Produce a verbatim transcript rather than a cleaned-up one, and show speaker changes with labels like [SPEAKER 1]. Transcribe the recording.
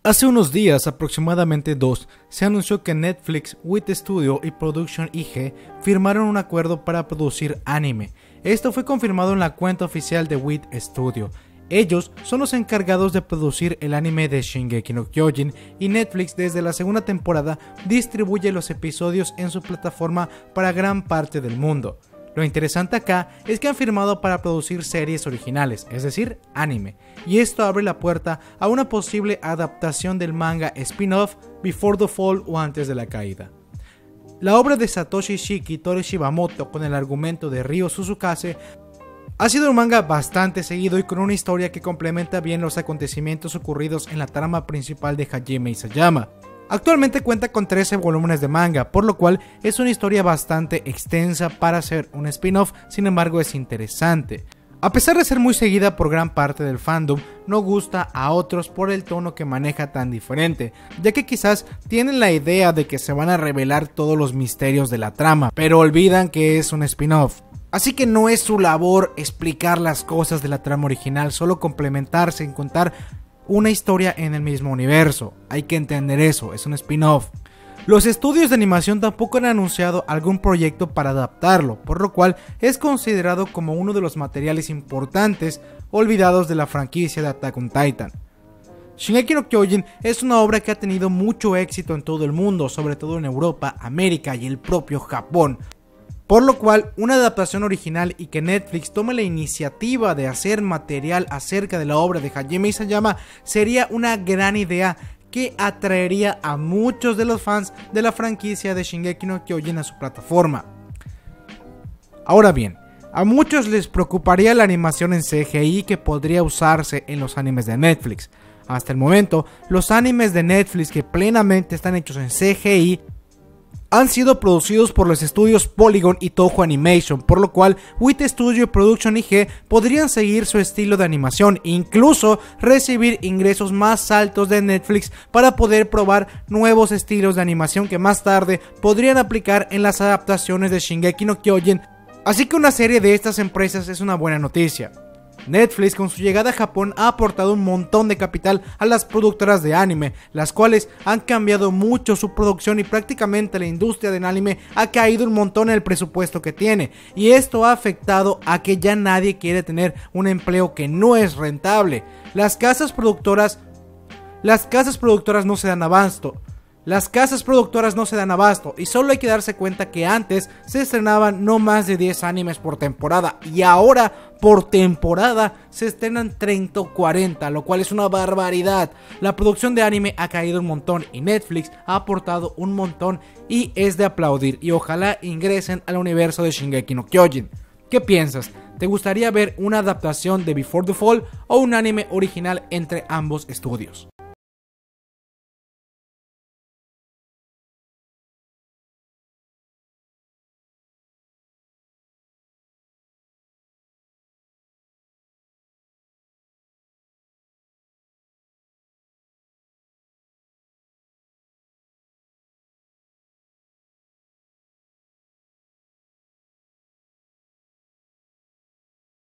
[SPEAKER 1] Hace unos días, aproximadamente dos, se anunció que Netflix, WIT Studio y Production I G firmaron un acuerdo para producir anime. Esto fue confirmado en la cuenta oficial de WIT Studio. Ellos son los encargados de producir el anime de Shingeki no Kyojin y Netflix desde la segunda temporada distribuye los episodios en su plataforma para gran parte del mundo. Lo interesante acá es que han firmado para producir series originales, es decir, anime, y esto abre la puerta a una posible adaptación del manga spin-off Before the Fall o Antes de la Caída. La obra de Satoshi Shiki y Toru Shibamoto con el argumento de Ryo Suzukase ha sido un manga bastante seguido y con una historia que complementa bien los acontecimientos ocurridos en la trama principal de Hajime Isayama. Actualmente cuenta con trece volúmenes de manga, por lo cual es una historia bastante extensa para ser un spin-off, sin embargo es interesante. A pesar de ser muy seguida por gran parte del fandom, no gusta a otros por el tono que maneja tan diferente, ya que quizás tienen la idea de que se van a revelar todos los misterios de la trama, pero olvidan que es un spin-off. Así que no es su labor explicar las cosas de la trama original, solo complementarse en contar una historia en el mismo universo. Hay que entender eso, es un spin-off. Los estudios de animación tampoco han anunciado algún proyecto para adaptarlo, por lo cual es considerado como uno de los materiales importantes olvidados de la franquicia de Attack on Titan. Shingeki no Kyojin es una obra que ha tenido mucho éxito en todo el mundo, sobre todo en Europa, América y el propio Japón. Por lo cual, una adaptación original y que Netflix tome la iniciativa de hacer material acerca de la obra de Hajime Isayama sería una gran idea que atraería a muchos de los fans de la franquicia de Shingeki no Kyojin a su plataforma. Ahora bien, a muchos les preocuparía la animación en C G I que podría usarse en los animes de Netflix. Hasta el momento, los animes de Netflix que plenamente están hechos en C G I han sido producidos por los estudios Polygon y Toho Animation, por lo cual WIT Studio y Production I G podrían seguir su estilo de animación e incluso recibir ingresos más altos de Netflix para poder probar nuevos estilos de animación que más tarde podrían aplicar en las adaptaciones de Shingeki no Kyojin. Así que una serie de estas empresas es una buena noticia. Netflix con su llegada a Japón ha aportado un montón de capital a las productoras de anime, las cuales han cambiado mucho su producción y prácticamente la industria del anime ha caído un montón en el presupuesto que tiene, y esto ha afectado a que ya nadie quiere tener un empleo que no es rentable. Las casas productoras, las casas productoras no se dan abasto. Las casas productoras no se dan abasto y solo hay que darse cuenta que antes se estrenaban no más de diez animes por temporada y ahora por temporada se estrenan treinta o cuarenta, lo cual es una barbaridad. La producción de anime ha caído un montón y Netflix ha aportado un montón y es de aplaudir y ojalá ingresen al universo de Shingeki no Kyojin. ¿Qué piensas? ¿Te gustaría ver una adaptación de Before the Fall o un anime original entre ambos estudios?